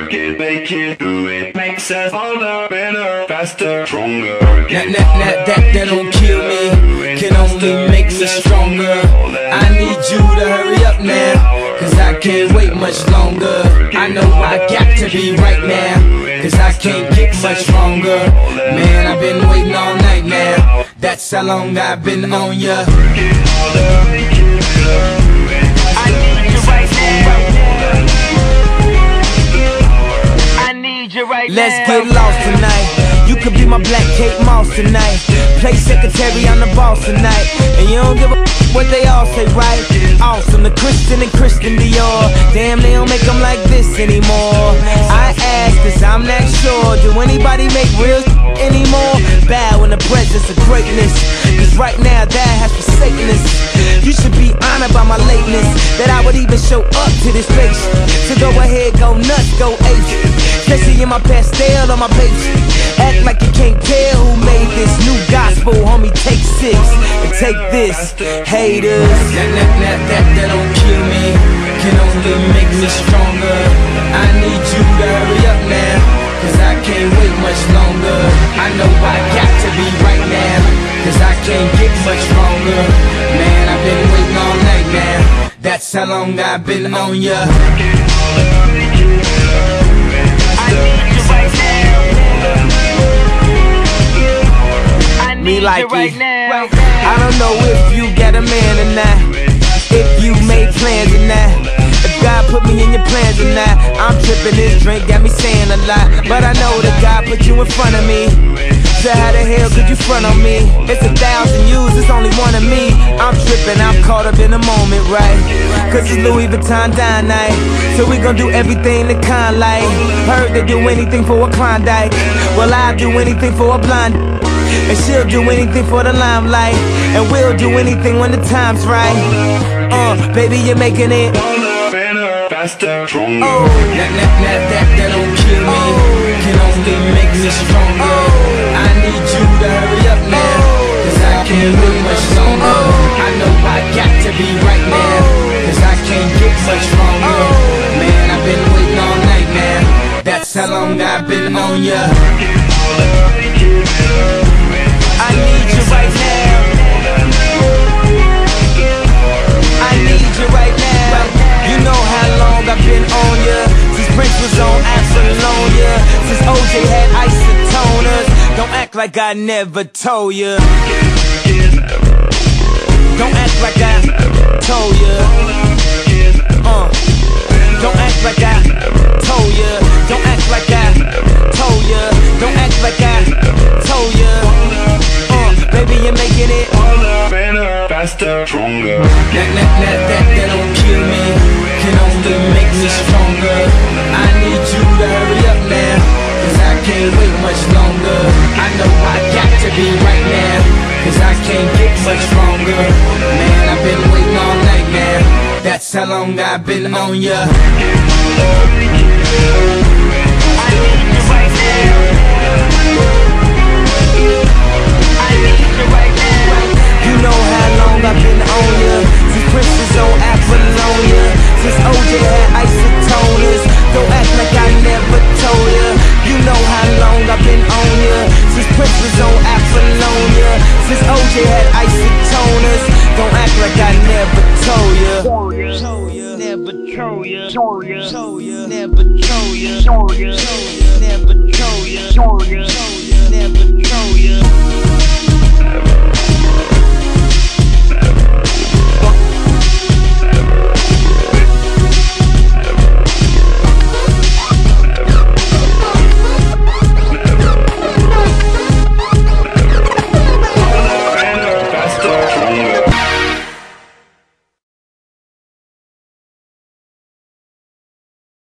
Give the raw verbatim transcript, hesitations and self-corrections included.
work it, make it, do it. Makes us harder, better, faster, stronger. That, that, that, that, that don't kill me, can only make us stronger. I need you to hurry up now, cause I can't wait much longer. I know I got to be right now, cause I can't get much stronger. Man, I've been waiting all night now, that's how long I've been on ya. I need you right now. I need you right now. Let's get lost tonight. You could be my Black Kate Moss tonight. Play secretary, I'm the boss tonight. And you don't give a f what they all say, right? Awesome, the Christian and Christian Dior. Damn, they don't make them like this anymore. I ask, cause I'm not sure. Do anybody make real anymore? Bow in the presence of greatness, cause right now that has forsaken us. You should be honored by my lateness, that I would even show up to this place. So go ahead, go nuts, go ace, especially in my pastel on my page. Act like you can't tell who made this new gospel, homie. Take six and take this, haters. That, that, that, that, that don't kill me, can only make me stronger. I need you to hurry up now, cause I can't wait much longer. I know I got to be right now, cause I can't get much stronger. Man, I've been waiting all night now, that's how long I've been on ya. I need you right now. I need Me like you right it. now. I don't know if you got a man or not, if you made plans or not, if God put me in your plans or not. I'm tripping, this drink got me saying a lot, but I know that God put you in front of me. So how the hell could you front on me? It's a thousand yous, it's only one of me. I'm tripping, I'm caught up in the moment, right? Cause it's Louis Vuitton dine night, so we gon' do everything the kind like. Heard they do anything for a Klondike, well I'll do anything for a blonde, and she'll do anything for the limelight, and we'll do anything when the time's right. Uh, baby, you're making it Better, faster, stronger. oh. That, that, that, that, that don't kill me, can only make me stronger. I need you to hurry up now, cause I can't wait much longer. I know I got to be right now, cause I can't get much stronger. Man, I've been waiting all night now, that's how long I've been on ya. I need you right now, I need you right now. You know how long I've been on ya, since Prince was on Apollonia, since O J had isotoners. Don't act like I never told ya, don't act like I told ya. Uh, don't act like I told ya, don't act like I told ya, don't act like I told ya. Uh, baby, you're making it Better, faster, stronger. That, that, that, that, that don't kill me, can only make me stronger. I need you to hurry up now, cause I can't wait much longer. I know I got to be right now, cause I can't get much stronger. Man, I've been waiting all night now, that's how long I've been on ya. I need you right now. I need you right now. You know how long I've been on ya, since Prince was on Apollonia, since O J had isotoners. Don't act like I never told ya. You know how long I've been on ya, since Prince was on Apollonia, since O J had isotoners. Don't act like I never told ya. Told ya, never told ya. Told ya, told ya, never told ya. Told ya, never told ya. Told ya, never told ya.